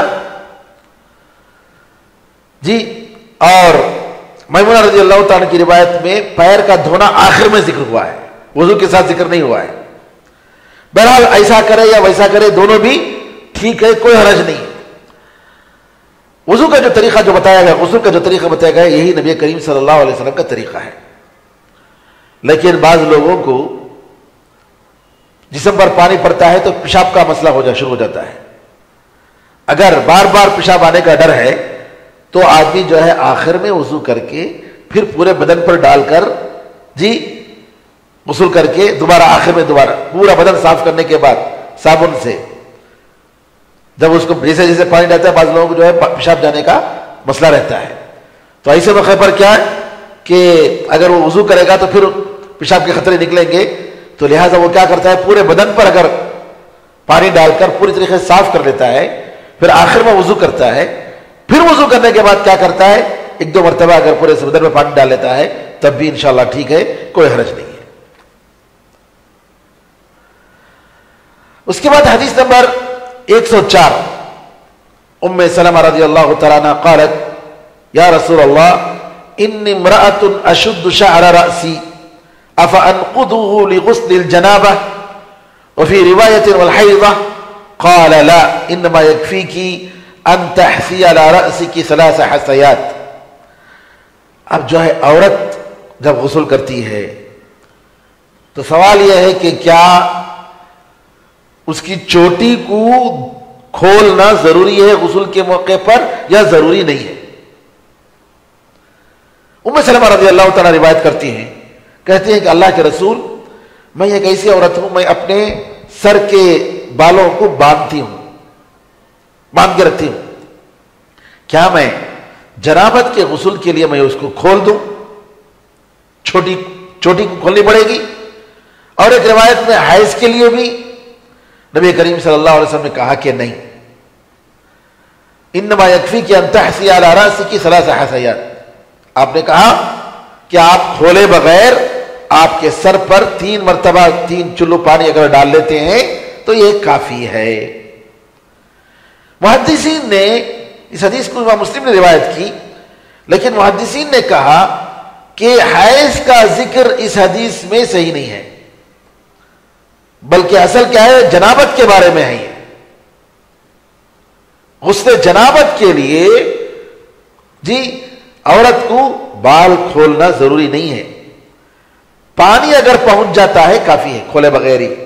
جی. اور میمونہ رضی اللہ تعالیٰ کی روایت میں پیر کا دھونا آخر میں ذکر ہوا ہے، وضو کے ساتھ ذکر نہیں ہوا ہے. بہرحال ایسا کرے یا ویسا کرے دونوں بھی ٹھیک ہے، کوئی حرج نہیں. وضو کا جو طریقہ جو بتایا گیا، غسل کا جو طریقہ بتایا گیا، یہی نبی کریم صلی اللہ علیہ وسلم کا طریقہ ہے. لیکن بعض لوگوں کو جسم پر پانی پڑتا ہے تو پیشاب کا مسئلہ ہو جا شروع ہو جاتا ہے. اگر بار بار پیشاب آنے کا ڈر ہے تو آدمی جو ہے آخر میں وضو کر کے پھر پورے بدن پر ڈال کر جی غسل کر کے دوبارہ آخر میں دوبارہ پورا بدن صاف کرنے کے بعد صابن سے جب اس کو جیسے جیسے پانی ڈالتا ہے بعض لوگوں کو جو ہے پیشاب جانے کا مسئلہ رہتا ہے، تو ایسے موقع پر کیا ہے کہ اگر وہ وضو کرے گا تو پھر پیشاب کے خطرے نکلیں گے، تو لہٰذا وہ کیا کرتا ہے پورے بدن پر اگر پانی ڈال کر پوری طریقے سے صاف کر لیتا ہے، پھر آخر میں وضو کرتا ہے، پھر وضو کرنے کے بعد کیا کرتا ہے ایک دو مرتبہ اگر پورے بدن میں پانی ڈال لیتا ہے تب بھی انشاءاللہ ٹھیک ہے، کوئی حرج نہیں ہے۔ اس کے بعد حدیث نمبر ایک سو چار، ام سلمہ رضی اللہ تعالیٰ عنہ قالت یا رسول اللہ انی امرأۃ اشد شعر رأسی افانقضه لغسل الجنابہ وفی روایت والحیضہ قال لا انما یکفیکی ان تحثی علی رأسک ثلاث حثیات۔ اب جو ہے عورت جب غسل کرتی ہے تو سوال یہ ہے کہ کیا اس کی چوٹی کو کھولنا ضروری ہے غسل کے موقع پر یا ضروری نہیں ہے؟ ام سلمہ رضی اللہ تعالیٰ روایت کرتی ہیں، کہتی ہیں کہ اللہ کے رسول میں ایک ایسی عورت ہوں، میں اپنے سر کے بالوں کو باندھتی ہوں، باندھ کے رکھتی ہوں، کیا میں جنابت کے غسل کے لیے میں اس کو کھول دوں؟ چھوٹی چوٹی کو کھولنی پڑے گی۔ اور ایک روایت میں حیض کے لیے بھی نبی کریم صلی اللہ علیہ وسلم نے کہا کہ نہیں، انما یکفیک ان تحثی علی رأسک ثلاث حثیات، آپ نے کہا کہ آپ کھولے بغیر آپ کے سر پر تین مرتبہ تین چلو پانی اگر ڈال لیتے ہیں تو یہ کافی ہے۔ محدثین نے اس حدیث کو امام مسلم نے روایت کی، لیکن محدثین نے کہا کہ حیض کا ذکر اس حدیث میں صحیح نہیں ہے، بلکہ اصل کیا ہے جنابت کے بارے میں ہے۔ یہ غسل جنابت کے لیے جی عورت کو بال کھولنا ضروری نہیں ہے، پانی اگر پہنچ جاتا ہے کافی ہے کھولے بغیر ہی۔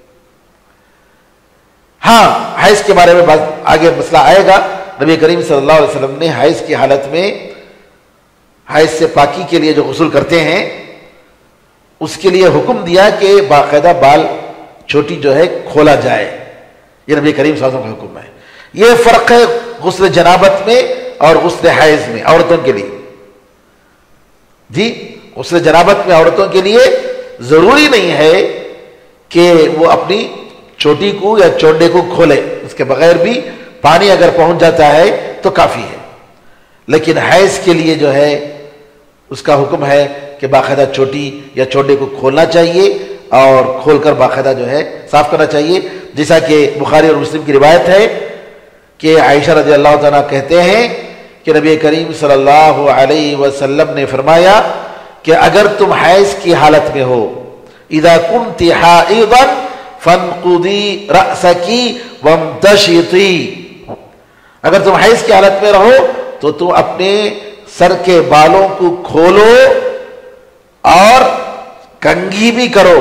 ہاں حیض کے بارے میں بات آگے مسئلہ آئے گا، نبی کریم صلی اللہ علیہ وسلم نے حیض کی حالت میں حیض سے پاکی کے لیے جو غسل کرتے ہیں اس کے لیے حکم دیا کہ باقاعدہ بال چھوٹی جو ہے کھولا جائے، یہ نبی کریم صلی اللہ علیہ وسلم کا حکم ہے۔ یہ فرق ہے غسل جنابت میں اور غسل حیض میں عورتوں کے لیے۔ جی غسل جنابت میں عورتوں کے لیے ضروری نہیں ہے کہ وہ اپنی چوٹی کو یا چونڈے کو کھولے، اس کے بغیر بھی پانی اگر پہنچ جاتا ہے تو کافی ہے۔ لیکن حیض کے لیے جو ہے اس کا حکم ہے کہ باقاعدہ چوٹی یا چونڈے کو کھولنا چاہیے اور کھول کر باقاعدہ جو ہے صاف کرنا چاہیے، جیسا کہ بخاری اور مسلم کی روایت ہے کہ عائشہ رضی اللہ تعالیٰ کہتے ہیں کہ نبی کریم صلی اللہ علیہ وسلم نے فرمایا کہ اگر تم حیض کی حالت میں ہو، اذا کنت حائضا فانقضی رأسکی وامتشطی، اگر تم حیض کی حالت میں رہو تو تم اپنے سر کے بالوں کو کھولو اور کنگھی بھی کرو۔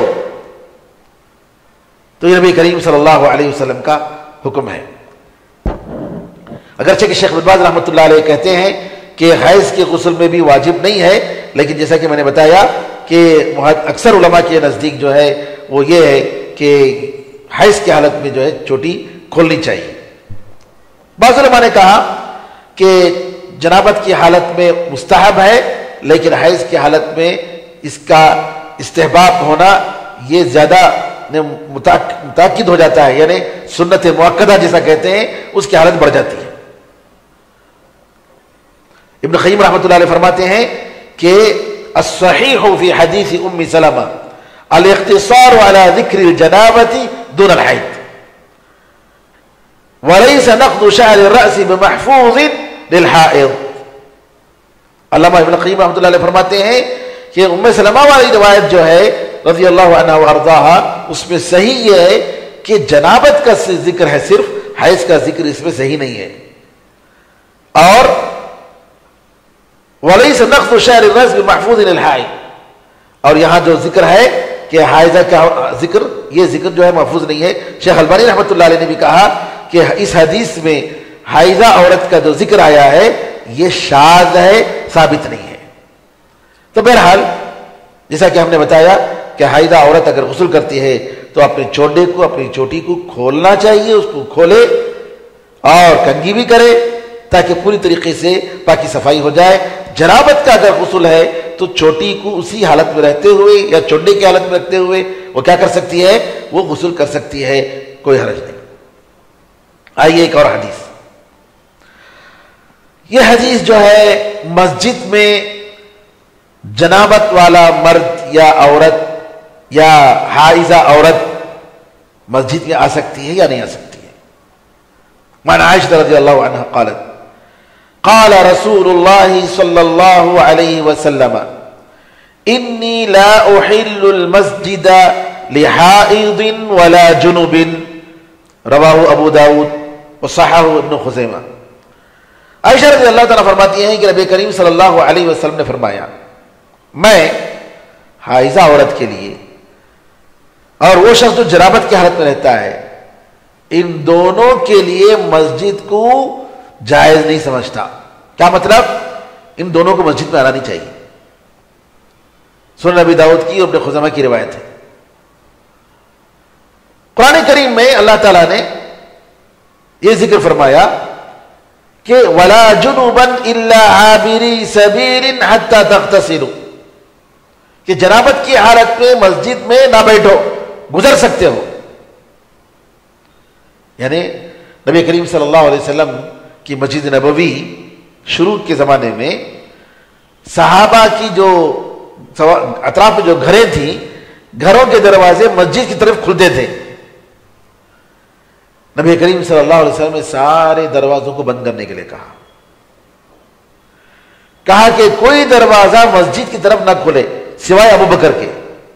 تو یہ نبی کریم صلی اللہ علیہ وسلم کا حکم ہے۔ اگرچہ کہ شیخ بن باز رحمۃ اللہ علیہ کہتے ہیں کہ حیض کے غسل میں بھی واجب نہیں ہے، لیکن جیسا کہ میں نے بتایا کہ اکثر علماء کے نزدیک جو ہے وہ یہ ہے کہ حیض کی حالت میں جو ہے چوٹی کھولنی چاہیے۔ بعض علماء نے کہا کہ جنابت کی حالت میں مستحب ہے، لیکن حیض کی حالت میں اس کا استحباب ہونا یہ زیادہ متاکد ہو جاتا ہے، یعنی سنت مؤکدہ جیسا کہتے ہیں اس کی حالت بڑھ جاتی ہے۔ ابن قیم رحمۃ اللہ علیہ فرماتے ہیں کہ الصحیح فی حدیث ام سلمہ الاقتصار على ذکر الجنابۃ دون الحیض وليس نقض شعر الرأس بمحفوظ للحائض۔ علامہ ابن قیم رحمۃ اللہ علیہ فرماتے ہیں کہ ام سلمہ والی روایت جو ہے رضی اللہ عنہ وارضاہا اس میں صحیح یہ ہے کہ جنابت کا ذکر ہے، صرف حیض کا ذکر اس میں صحیح نہیں ہے۔ اور وَلَيْسَ نَقْضُ شَعْرِ الرَّأْسِ بِمَحْفُوظٍ لِلْحَائِض، اور یہاں جو ذکر ہے کہ حائضہ کا ذکر، یہ ذکر جو ہے محفوظ نہیں ہے۔ شیخ البانی رحمۃ اللہ علیہ نے بھی کہا کہ اس حدیث میں حائضہ عورت کا جو ذکر آیا ہے یہ شاذ ہے، ثابت نہیں ہے۔ تو بہرحال جیسا کہ ہم نے بتایا کہ حائضہ عورت اگر غسل کرتی ہے تو اپنے چونڈے کو اپنی چوٹی کو کھولنا چاہیے، اس کو کھولے اور کنگھی بھی کرے تاکہ پوری طریقے سے پاکی صفائی ہو جائے۔ جنابت کا اگر غسل ہے تو چوٹی کو اسی حالت میں رہتے ہوئے یا چونڈے کی حالت میں رکھتے ہوئے وہ کیا کر سکتی ہے؟ وہ غسل کر سکتی ہے، کوئی حرج نہیں۔ آئیے ایک اور حدیث۔ یہ حدیث جو ہے مسجد میں جنابت والا مرد یا عورت یا حائضہ عورت مسجد میں آ سکتی ہے یا نہیں آ سکتی ہے؟ وعن عائشہ رضی اللہ عنہ قالت قال رسول اللہ صلی اللہ علیہ وسلم انی لا احل المسجد لحائض ولا جنب رواہ ابو داود وصححہ ابن خزیمہ۔ عائشہ رضی اللہ تعالیٰ فرماتی ہیں کہ نبی کریم صلی اللہ علیہ وسلم نے فرمایا میں حائضہ عورت کے لیے اور وہ شخص جو جنابت کی حالت میں رہتا ہے ان دونوں کے لیے مسجد کو جائز نہیں سمجھتا۔ کیا مطلب؟ ان دونوں کو مسجد میں آنا نہیں چاہیے۔ سنن نبی داؤد کی اور ابن خزیمہ کی روایت ہے۔ قرآن کریم میں اللہ تعالیٰ نے یہ ذکر فرمایا کہ وَلَا جُنُبًا إِلَّا عَابِرِي سَبِيلٍ حَتَّى تَغْتَسِلُوا، کہ جنابت کی حالت میں مسجد میں نہ بیٹھو، گزر سکتے ہو۔ یعنی نبی کریم صلی اللہ علیہ وسلم کی مسجد نبوی شروع کے زمانے میں صحابہ کی جو اطراف میں جو گھریں تھیں، گھروں کے دروازے مسجد کی طرف کھلتے تھے۔ نبی کریم صلی اللہ علیہ وسلم نے سارے دروازوں کو بند کرنے کے لیے کہا کہا کہ کوئی دروازہ مسجد کی طرف نہ کھلے سوائے ابو بکر کے۔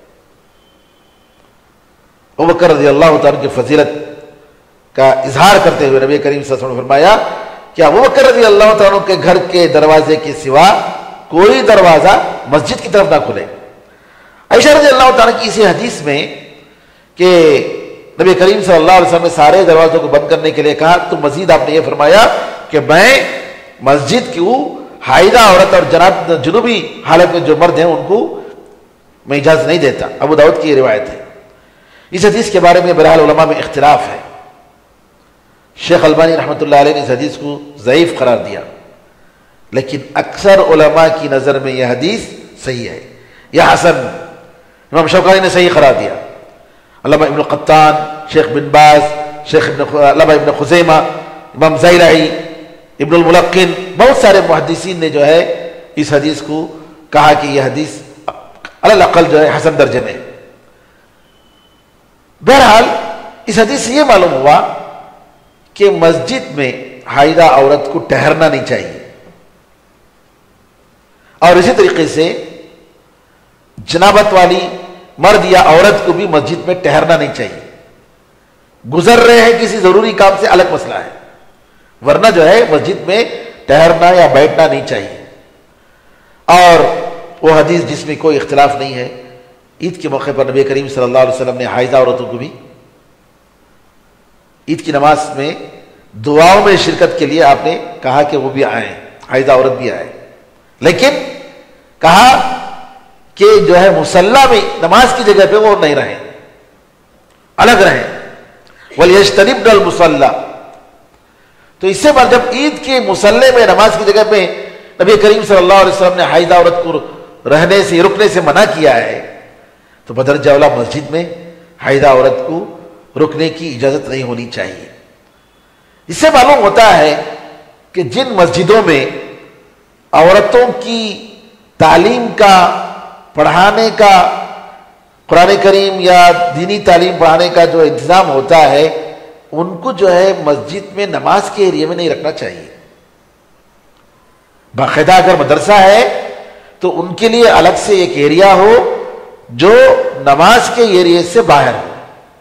ابو بکر رضی اللہ تعالیٰ کی فضیلت کا اظہار کرتے ہوئے نبی کریم صلی اللہ علیہ وسلم نے فرمایا کہ ابو بکر رضی اللہ تعالیٰ کے گھر کے دروازے کے سوا کوئی دروازہ مسجد کی طرف نہ کھلے۔ عائشہ رضی اللہ تعالیٰ کی اسی حدیث میں کہ نبی کریم صلی اللہ علیہ وسلم نے سارے دروازوں کو بند کرنے کے لیے کہا تو مزید آپ نے یہ فرمایا کہ میں مسجد کی حائضہ عورت اور جناب جنوبی حالت میں جو مرد ہیں ان کو میں اجازت نہیں دیتا۔ ابو داؤد کی یہ روایت ہے۔ اس حدیث کے بارے میں بہرحال علماء میں اختلاف ہے۔ شیخ البانی رحمۃ اللہ علیہ نے اس حدیث کو ضعیف قرار دیا، لیکن اکثر علماء کی نظر میں یہ حدیث صحیح ہے یا حسن۔ امام شوکانی نے صحیح قرار دیا، علامہ ابن قطان، شیخ بن باز، شیخ ابن علامہ ابن خزیمہ، امام زیلعی، ابن الملقن، بہت سارے محدثین نے جو ہے اس حدیث کو کہا کہ یہ حدیث علی الاقل جو ہے حسن درجے میں۔ بہرحال اس حدیث سے یہ معلوم ہوا کہ مسجد میں حائضہ عورت کو ٹھہرنا نہیں چاہیے، اور اسی طریقے سے جنابت والی مرد یا عورت کو بھی مسجد میں ٹھہرنا نہیں چاہیے۔ گزر رہے ہیں کسی ضروری کام سے الگ مسئلہ ہے، ورنہ جو ہے مسجد میں ٹھہرنا یا بیٹھنا نہیں چاہیے۔ اور وہ حدیث جس میں کوئی اختلاف نہیں ہے، عید کے موقع پر نبی کریم صلی اللہ علیہ وسلم نے حائضہ عورتوں کو بھی عید کی نماز میں دعاؤں میں شرکت کے لیے آپ نے کہا کہ وہ بھی آئیں، حائضہ عورت بھی آئے، لیکن کہا کہ جو ہے مصلی میں نماز کی جگہ پہ وہ نہیں رہیں، الگ رہیں۔ وَلْيَجْتَنِبْنَ الْمُصَلَّى، تو اس سے بعد جب عید کے مصلی میں نماز کی جگہ پہ نبی کریم صلی اللہ علیہ وسلم نے حائضہ عورت کو رہنے سے رکنے سے منع کیا ہے، تو بدرجہ اولیٰ مسجد میں حائضہ عورت کو رکنے کی اجازت نہیں ہونی چاہیے۔ اس سے معلوم ہوتا ہے کہ جن مسجدوں میں عورتوں کی تعلیم کا، پڑھانے کا، قرآن کریم یا دینی تعلیم پڑھانے کا جو انتظام ہوتا ہے، ان کو جو ہے مسجد میں نماز کے ایریے میں نہیں رکھنا چاہیے۔ باقاعدہ اگر مدرسہ ہے تو ان کے لیے الگ سے ایک ایریا ہو جو نماز کے ایریے سے باہر ہو،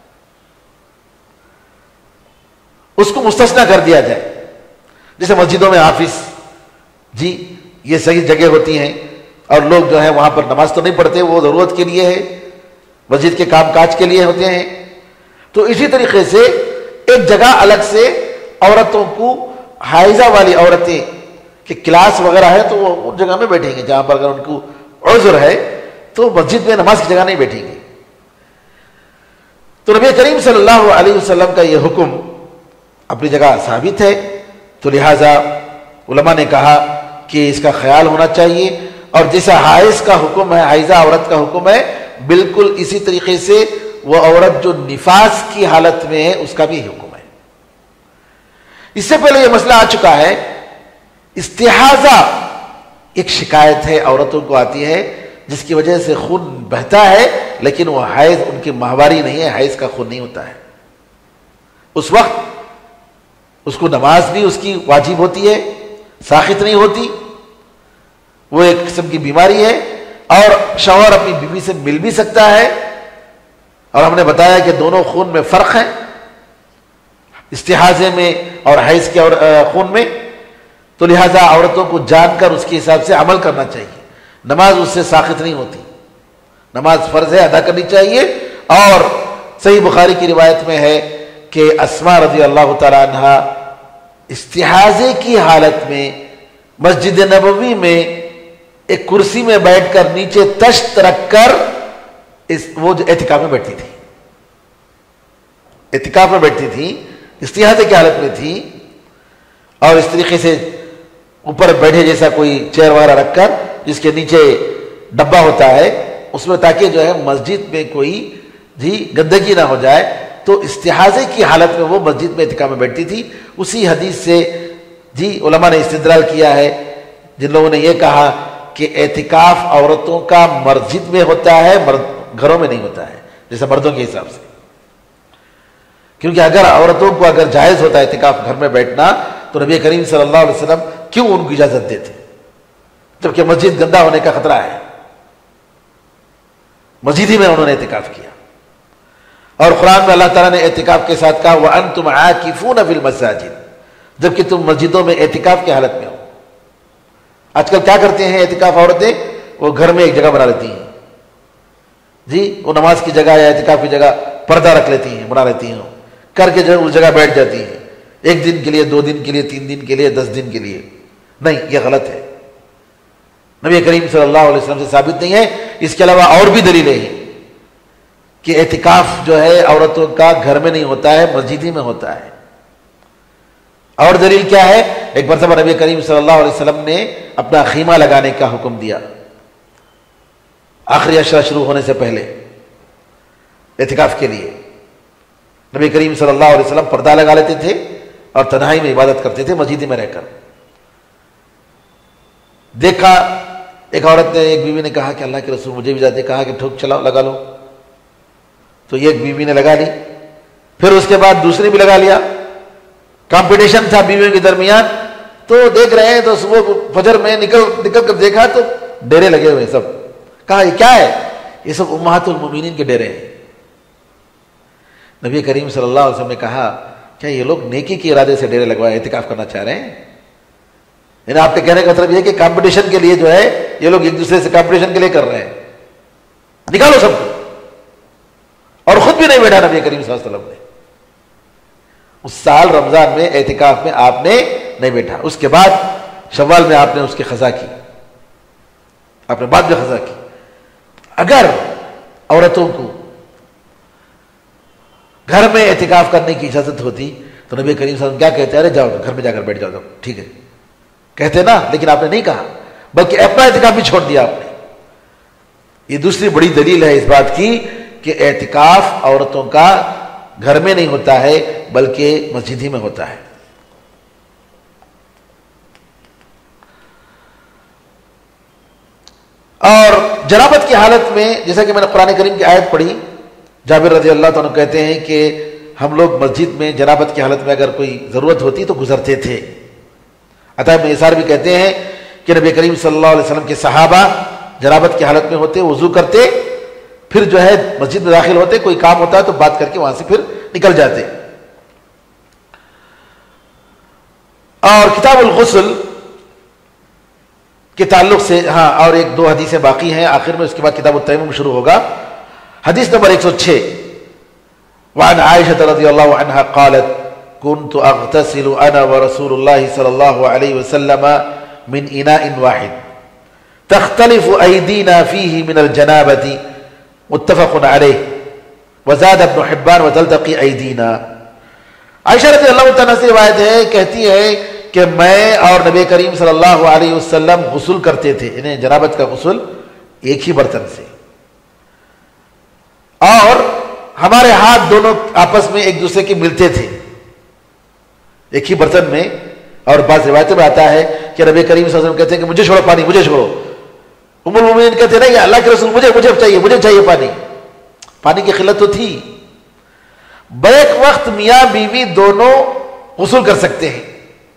اس کو مستثنیٰ کر دیا جائے۔ جیسے مسجدوں میں آفس، جی یہ صحیح جگہ ہوتی ہیں اور لوگ جو ہے وہاں پر نماز تو نہیں پڑھتے، وہ ضرورت کے لیے ہے، مسجد کے کام کاج کے لیے ہوتے ہیں، تو اسی طریقے سے ایک جگہ الگ سے عورتوں کو، حائضہ والی عورتیں کہ کلاس وغیرہ ہے تو وہ ان جگہ میں بیٹھیں گے جہاں پر اگر ان کو عذر ہے تو مسجد میں نماز کی جگہ نہیں بیٹھیں گے۔ تو نبی کریم صلی اللہ علیہ وسلم کا یہ حکم اپنی جگہ ثابت ہے، تو لہٰذا علماء نے کہا کہ اس کا خیال ہونا چاہیے، اور جیسا حائض کا حکم ہے، حائضہ عورت کا حکم ہے، بالکل اسی طریقے سے وہ عورت جو نفاس کی حالت میں ہے اس کا بھی حکم ہے۔ اس سے پہلے یہ مسئلہ آ چکا ہے، استحاضہ ایک شکایت ہے، عورتوں کو آتی ہے جس کی وجہ سے خون بہتا ہے، لیکن وہ حیض ان کی ماہواری نہیں ہے، حیض کا خون نہیں ہوتا ہے۔ اس وقت اس کو نماز بھی اس کی واجب ہوتی ہے، ساخط نہیں ہوتی، وہ ایک قسم کی بیماری ہے، اور شوہر اپنی بیوی سے مل بھی سکتا ہے، اور ہم نے بتایا کہ دونوں خون میں فرق ہے، استحاضے میں اور حیض کے اور خون میں، تو لہٰذا عورتوں کو جان کر اس کے حساب سے عمل کرنا چاہیے۔ نماز اس سے ساخط نہیں ہوتی، نماز فرض ہے، ادا کرنی چاہیے۔ اور صحیح بخاری کی روایت میں ہے کہ اسماء رضی اللہ تعالی عنہ استحاضے کی حالت میں مسجد نبوی میں ایک کرسی میں بیٹھ کر نیچے تشت رکھ کر اس وہ جو اعتکاف میں بیٹھتی تھی، اعتکاف میں بیٹھتی تھی، استحاضے کی حالت میں تھی، اور اس طریقے سے اوپر بیٹھے جیسا کوئی چیئر وغیرہ رکھ کر جس کے نیچے ڈبہ ہوتا ہے اس میں، تاکہ جو ہے مسجد میں کوئی جی گندگی نہ ہو جائے، تو استحاضے کی حالت میں وہ مسجد میں اعتکاف میں بیٹھتی تھی۔ اسی حدیث سے جی علماء نے استدلال کیا ہے، جن لوگوں نے یہ کہا کہ اعتکاف عورتوں کا مسجد میں ہوتا ہے، مرد گھروں میں نہیں ہوتا ہے جیسے مردوں کے حساب سے، کیونکہ اگر عورتوں کو اگر جائز ہوتا ہے اعتکاف گھر میں بیٹھنا تو نبی کریم صلی اللہ علیہ وسلم کیوں ان کو اجازت دیتے، جبکہ مسجد گندا ہونے کا خطرہ ہے۔ مسجد ہی میں انہوں نے اعتکاف کیا، اور قرآن میں اللہ تعالیٰ نے اعتکاف کے ساتھ کہا وَأَنْتُمْ عَاكِفُونَ فِي الْمَسَاجِدِ، جبکہ تم مسجدوں میں اعتکاف کی حالت میں ہو۔ آج کل کیا کرتے ہیں اعتکاف عورتیں؟ وہ گھر میں ایک جگہ بنا لیتی ہیں جی، وہ نماز کی جگہ یا اعتکاف کی جگہ پردہ رکھ لیتی ہیں، بنا لیتی ہیں، کر کے جو اس جگہ بیٹھ جاتی ہیں، ایک دن کے لیے، دو دن کے لیے، تین دن کے لیے، دس دن کے لیے۔ نہیں، یہ غلط ہے، نبی کریم صلی اللہ علیہ وسلم سے ثابت نہیں ہے۔ اس کے علاوہ اور بھی دلیلیں ہیں کہ اعتکاف جو ہے عورتوں کا گھر میں نہیں ہوتا ہے، مسجد ہی میں ہوتا ہے۔ اور دلیل کیا ہے؟ ایک مرتبہ نبی کریم صلی اللہ علیہ وسلم نے اپنا خیمہ لگانے کا حکم دیا آخری عشرہ شروع ہونے سے پہلے اعتکاف کے لیے۔ نبی کریم صلی اللہ علیہ وسلم پردہ لگا لیتے تھے اور تنہائی میں عبادت کرتے تھے مسجد میں رہ کر۔ دیکھا ایک عورت نے، ایک بیوی نے کہا کہ اللہ کے رسول مجھے بھی جاتے، کہا کہ ٹھوک چلاؤ، لگا لو، تو ایک بیوی نے لگا لی، پھر اس کے بعد دوسری بھی لگا لیا، کمپٹیشن تھا بیویوں کے درمیان۔ تو دیکھ رہے ہیں تو صبح فجر میں نکل نکل کر دیکھا تو ڈیرے لگے ہوئے سب، کہا یہ کیا ہے؟ یہ سب امہات المومنین کے ڈیرے ہیں۔ نبی کریم صلی اللہ علیہ وسلم نے کہا کیا یہ لوگ نیکی کے ارادے سے ڈیرے لگوائے اعتکاف کرنا چاہ رہے ہیں؟ یعنی آپ کے کہنے کا مطلب یہ کہ کمپٹیشن کے لیے جو ہے یہ لوگ ایک دوسرے سے کمپٹیشن کے لیے کر رہے ہیں، نکالو سب کو۔ اور خود بھی نہیں بیٹھا نبی کریم صلی اللہ علیہ وسلم نے، اس سال رمضان میں اعتکاف میں آپ نے نہیں بیٹھا، اس کے بعد شوال میں آپ نے اس کی قضا کی، آپ نے بعد میں قضا کی۔ اگر عورتوں کو گھر میں اعتکاف کرنے کی اجازت ہوتی تو نبی کریم صلی اللہ علیہ وسلم کیا کہتے ہیں؟ ارے جاؤ گھر میں جا کر بیٹھ جاؤ، ٹھیک ہے کہتے نا، لیکن آپ نے نہیں کہا، بلکہ اپنا اعتکاف بھی چھوڑ دیا آپ نے۔ یہ دوسری بڑی دلیل ہے اس بات کی کہ اعتکاف عورتوں کا گھر میں نہیں ہوتا ہے بلکہ مسجد ہی میں ہوتا ہے۔ اور جنابت کی حالت میں، جیسا کہ میں نے قرآن کریم کی آیت پڑھی، جابر رضی اللہ عنہ کہتے ہیں کہ ہم لوگ مسجد میں جنابت کی حالت میں اگر کوئی ضرورت ہوتی تو گزرتے تھے۔ عطا بن یسار بھی کہتے ہیں کہ نبی کریم صلی اللہ علیہ وسلم کے صحابہ جنابت کی حالت میں ہوتے، وضو کرتے، پھر جو ہے مسجد میں داخل ہوتے، کوئی کام ہوتا ہے تو بات کر کے وہاں سے پھر نکل جاتے۔ اور کتاب الغسل کے تعلق سے ہاں اور ایک دو حدیثیں باقی ہیں آخر میں، اس کے بعد کتاب التیمم شروع ہوگا۔ حدیث نمبر ایک سو چھ، وعن عائشة رضی اللہ عنہ قالت كنت اغتسل انا ورسول اللہ صلی اللہ علیہ وسلم من اناء واحد تختلف ایدینا فیہ من الجنابة متفق علیہ وزاد ابن حبان وتلتقی ایدینا۔ عائشہ رضی اللہ تعالیٰ سے روایت ہے، کہتی ہے کہ میں اور نبی کریم صلی اللہ علیہ وسلم غسل کرتے تھے، انہیں جنابت کا غسل ایک ہی برتن سے، اور ہمارے ہاتھ دونوں آپس میں ایک دوسرے کے ملتے تھے ایک ہی برتن میں. اور بعض روایتوں میں آتا ہے کہ نبی کریم صلی اللہ علیہ وسلم کہتے ہیں کہ مجھے چھوڑو پانی، مجھے چھوڑو. ام المومنین کہتے ہیں نہیں اللہ کے رسول مجھے مجھے چاہیے مجھے چاہیے پانی. پانی کی قلت تو تھی. بیک وقت میاں بیوی دونوں غسل کر سکتے ہیں،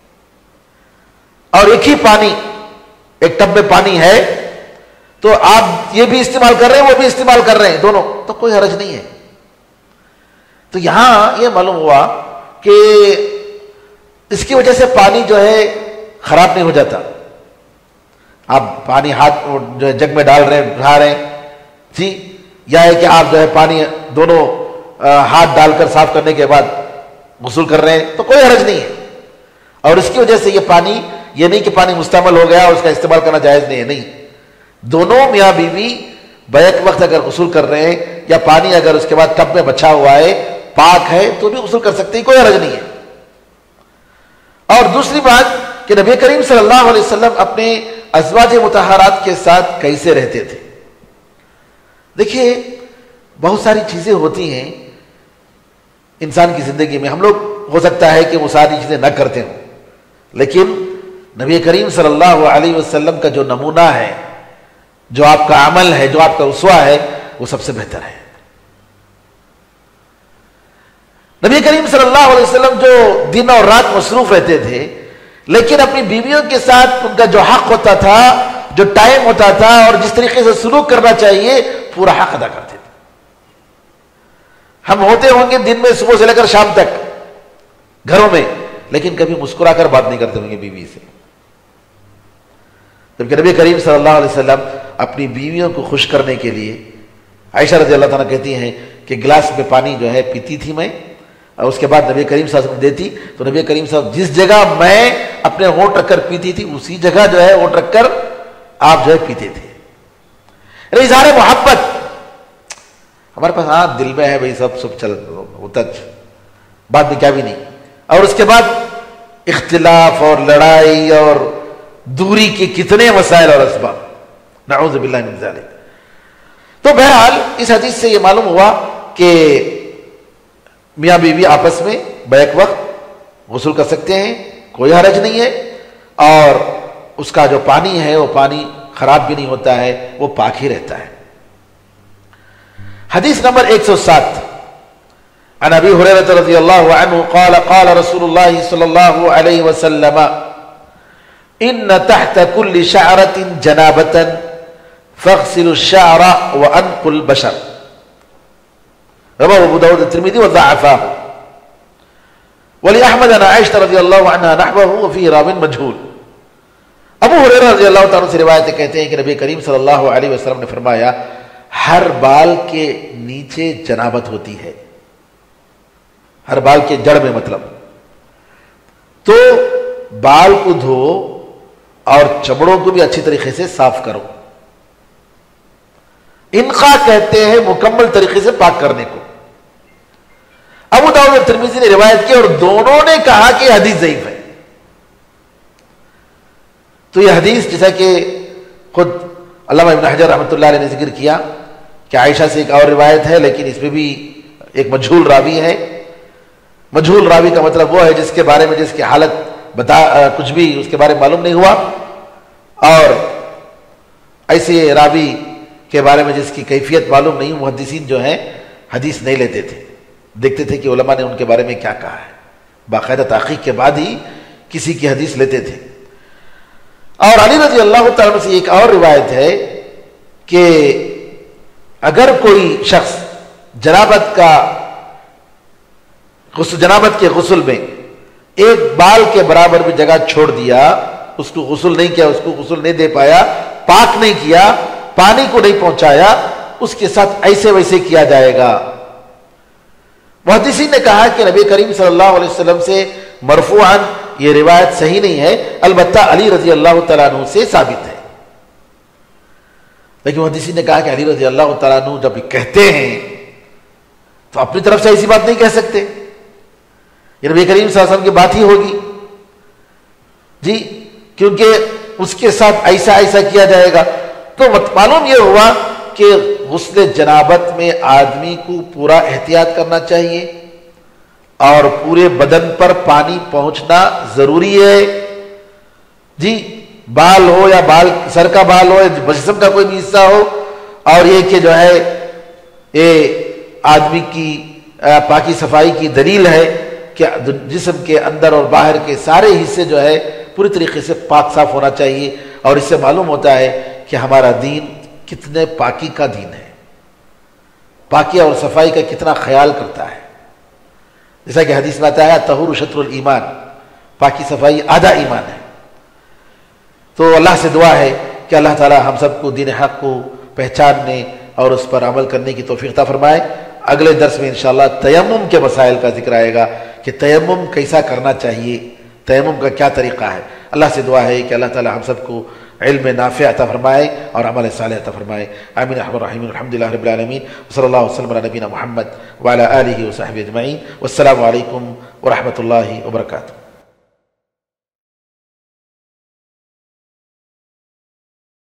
اور ایک ہی پانی، ایک ٹب میں پانی ہے تو آپ یہ بھی استعمال کر رہے ہیں وہ بھی استعمال کر رہے ہیں دونوں، تو کوئی حرج نہیں ہے. تو یہاں یہ معلوم ہوا کہ اس کی وجہ سے پانی جو ہے خراب نہیں ہو جاتا. آپ پانی ہاتھ جو ہے جگ میں ڈال رہے ہیں اٹھا رہے ہیں جی، یا ہے کہ آپ جو ہے پانی دونوں ہاتھ ڈال کر صاف کرنے کے بعد غسل کر رہے ہیں تو کوئی حرج نہیں ہے. اور اس کی وجہ سے یہ پانی، یہ نہیں کہ پانی مستعمل ہو گیا اور اس کا استعمال کرنا جائز نہیں ہے، نہیں. دونوں میاں بیوی بیک وقت اگر غسل کر رہے ہیں یا پانی اگر اس کے بعد ٹب میں بچا ہوا ہے پاک ہے تو بھی غسل کر سکتے ہیں، کوئی حرج نہیں ہے. اور دوسری بات کہ نبی کریم صلی اللہ علیہ وسلم اپنے ازواج مطہرات کے ساتھ کیسے رہتے تھے. دیکھیے بہت ساری چیزیں ہوتی ہیں انسان کی زندگی میں، ہم لوگ ہو سکتا ہے کہ وہ ساری چیزیں نہ کرتے ہوں، لیکن نبی کریم صلی اللہ علیہ وسلم کا جو نمونہ ہے، جو آپ کا عمل ہے، جو آپ کا اسوہ ہے، وہ سب سے بہتر ہے. نبی کریم صلی اللہ علیہ وسلم جو دن اور رات مصروف رہتے تھے، لیکن اپنی بیویوں کے ساتھ ان کا جو حق ہوتا تھا، جو ٹائم ہوتا تھا اور جس طریقے سے سلوک کرنا چاہیے پورا حق ادا کرتے تھے. ہم ہوتے ہوں گے دن میں صبح سے لے کر شام تک گھروں میں، لیکن کبھی مسکرا کر بات نہیں کرتے ہوں گے بیوی سے، جبکہ نبی کریم صلی اللہ علیہ وسلم اپنی بیویوں کو خوش کرنے کے لیے، عائشہ رضی اللہ تعالیٰ کہتی ہیں کہ گلاس میں پانی جو ہے پیتی تھی میں، اور اس کے بعد نبی کریم صلی اللہ علیہ وسلم دیتی تو نبی کریم صلی اللہ علیہ وسلم جس جگہ میں اپنے ہونٹ رکھ کر پیتی تھی اسی جگہ جو ہے ہونٹ رکھ کر آپ جو ہے پیتے تھے. اظہار محبت ہمارے پاس ہاں دل میں ہے بھائی، سب سب چل ہوتا بعد میں کیا بھی نہیں. اور اس کے بعد اختلاف اور لڑائی اور دوری کے کتنے مسائل اور اسباب، نعوذ باللہ من ذالک. تو بہرحال اس حدیث سے یہ معلوم ہوا کہ میاں بیوی آپس میں بیک وقت غسل کر سکتے ہیں، کوئی حرج نہیں ہے، اور اس کا جو پانی ہے وہ پانی خراب بھی نہیں ہوتا ہے، وہ پاک ہی رہتا ہے. حدیث نمبر ایک سو سات عن ابی ہریرہ رضی اللہ عنہ قال قال رسول اللہ صلی اللہ علیہ وسلم ان تحت كل شعرة جنابة فاغسلوا الشعر وانقوا البشر. رواه ابو داود الترمذي وضعفاه. ولأحمد عن عائشة رضی اللہ عنہ نحوه وفيه راو مجهول. ابو ہریرہ رضی اللہ تعالیٰ سے روایت کہتے ہیں کہ نبی کریم صلی اللہ علیہ وسلم نے فرمایا ہر بال کے نیچے جنابت ہوتی ہے، ہر بال کے جڑ میں مطلب، تو بال کو دھو اور چمڑوں کو بھی اچھی طریقے سے صاف کرو. انقا کہتے ہیں مکمل طریقے سے پاک کرنے کو. ابو داؤد اور ترمذی نے روایت کی اور دونوں نے کہا کہ حدیث ضعیف ہے. تو یہ حدیث جیسا کہ خود علامہ ابن حجر رحمۃ اللہ علیہ نے ذکر کیا کہ عائشہ سے ایک اور روایت ہے، لیکن اس میں بھی ایک مجہول راوی ہے. مجہول راوی کا مطلب وہ ہے جس کے بارے میں جس کی حالت بتا کچھ بھی اس کے بارے میں معلوم نہیں ہوا، اور ایسے راوی کے بارے میں جس کی کیفیت معلوم نہیں، محدثین جو ہیں حدیث نہیں لیتے تھے، دیکھتے تھے کہ علماء نے ان کے بارے میں کیا کہا ہے، باقاعدہ تحقیق کے بعد ہی کسی کی حدیث لیتے تھے. اور علی رضی اللہ تعالیٰ عنہ سے ایک اور روایت ہے کہ اگر کوئی شخص جنابت کا غسل جنابت کے غسل میں ایک بال کے برابر بھی جگہ چھوڑ دیا، اس کو غسل نہیں کیا، اس کو غسل نہیں دے پایا، پاک نہیں کیا، پانی کو نہیں پہنچایا، اس کے ساتھ ایسے ویسے کیا جائے گا. محدثین نے کہا کہ نبی کریم صلی اللہ علیہ وسلم سے مرفوعاً یہ روایت صحیح نہیں ہے، البتہ علی رضی اللہ تعالیٰ عنہ سے ثابت ہے. لیکن محدثین نے کہا کہ علی رضی اللہ تعالیٰ عنہ جب کہتے ہیں تو اپنی طرف سے ایسی بات نہیں کہہ سکتے. یہ نبی کریم صلی اللہ علیہ وسلم کی بات ہی ہوگی جی، کیونکہ اس کے ساتھ ایسا ایسا کیا جائے گا۔ تو معلوم یہ ہوا کہ غسل جنابت میں آدمی کو پورا احتیاط کرنا چاہیے اور پورے بدن پر پانی پہنچنا ضروری ہے جی، بال ہو یا بال سر کا بال ہو یا جسم کا کوئی بھی حصہ ہو، اور یہ کہ جو ہے یہ آدمی کی پاکی صفائی کی دلیل ہے کہ جسم کے اندر اور باہر کے سارے حصے جو ہے پوری طریقے سے پاک صاف ہونا چاہیے، اور اس سے معلوم ہوتا ہے کہ ہمارا دین کتنے پاکی کا دین ہے، پاکی اور صفائی کا کتنا خیال کرتا ہے۔ جیسا کہ حدیث میں آتا ہے طہور شطر الایمان، پاکی صفائی آدھا ایمان ہے۔ تو اللہ سے دعا ہے کہ اللہ تعالی ہم سب کو دین حق کو پہچاننے اور اس پر عمل کرنے کی توفیق عطا فرمائے۔ اگلے درس میں انشاءاللہ تیمم کے مسائل کا ذکر آئے گا کہ تیمم کیسا کرنا چاہیے، تیمم کا کیا طریقہ ہے۔ اللہ سے دعا ہے کہ اللہ تعالی ہم سب کو علم نافع عطا فرمائے اور عمل صالح عطا فرمائے۔ آمین ارحم الراحمین، الحمدللہ رب العالمین، وصلی اللہ وسلم علی نبینا محمد وعلی آلہ وصحبہ اجمعین، والسلام علیکم ورحمۃ اللہ وبرکاتہ۔